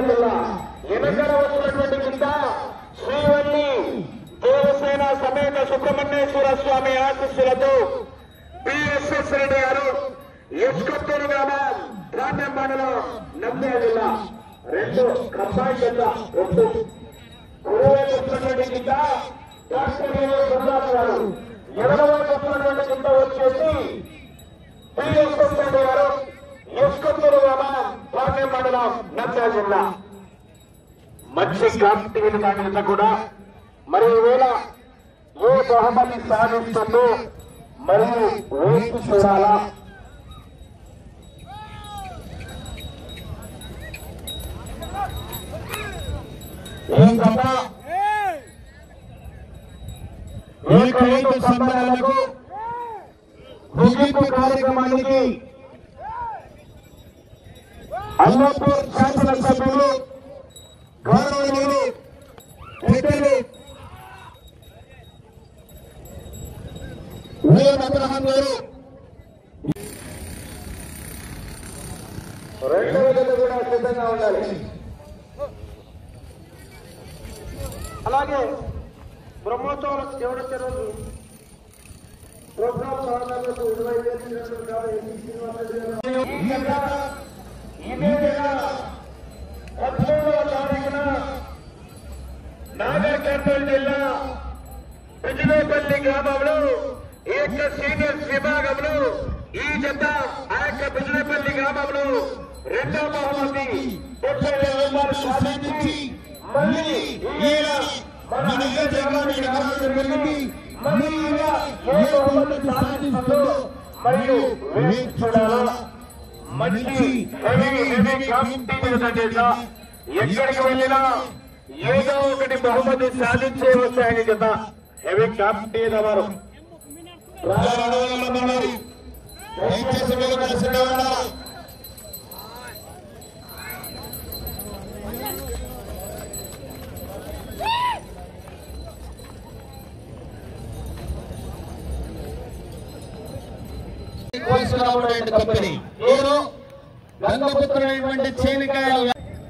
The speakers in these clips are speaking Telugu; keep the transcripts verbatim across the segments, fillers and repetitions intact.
జిల్లా ఎనకర వచ్చినటువంటి కింద శ్రీవల్లి దేవసేన సమేత సుబ్రహ్మణ్యేశ్వర స్వామి ఆశీస్సులతో పిఎస్ఎస్ రెడ్డి గారు ఎస్కొత్తూరు గ్రామం ప్రాంతం మండలం నంద్యాల జిల్లా రెండు కంబాయి జిల్లా రెండు కురువైపు వచ్చినటువంటి కింద డాక్టర్ గురుదాస్ గారు ఎడమవైపు వచ్చినటువంటి కింద వచ్చేసి పిఎస్ఎస్ రెడ్డి గారు ఎస్కొత్తూరు గ్రామం ప్రాంతం మండలం నంద్యాల జిల్లా మంచి కాంపిటీవ్ నాణ్యత కూడా మరి ఈవేళ ఏ బహుమతి సాధిస్తుందో మరియు వేసి చూడాలా ఈ గత ఏకైక సంబరాలకు ముగింపు కార్యక్రమానికి అల్లాపూర్ శాసనసభ్యులు గౌరవనీయులు పెద్దలు వీరభద్రహం గారు రెండవ జత కూడా సిద్ధంగా ఉండాలి. అలాగే బ్రహ్మోత్సవాలకు చివరి రోజు ప్రోగ్రాం సహకారులకు ఇరవై ఇదే పదమూడవ తారీఖున నాగర్ కర్నూలు జిల్లా బిజినేపల్లి గ్రామంలో ఈ యొక్క సీనియర్స్ విభాగంలో ఈ జత ఆ యొక్క బిజినేపల్లి గ్రామంలో రెండవ బహుమతి డెబ్బై వేల రూపాయలు సాధించి మళ్ళీ మన గ్రామానికి రావడం జరిగింది. మళ్ళీ ఏ బహుమతి సాధిస్తుందో మరియు వేచి చూడాలా. మంచి హెవీ హెవీ కాంపిటీషన్ ఎక్కడికి వెళ్ళినా ఏదో ఒకటి బహుమతి సాధించే వస్తాయని కదా హెవీ కాంపిటీషన్ వారు కంపెనీ నేను గంగపుత్రుడైనటువంటి చేనికాయలు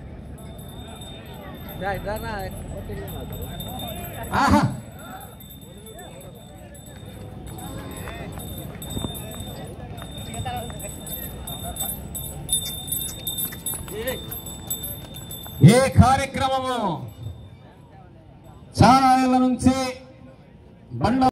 ఈ కార్యక్రమము చాలా ఏళ్ల నుంచి బండ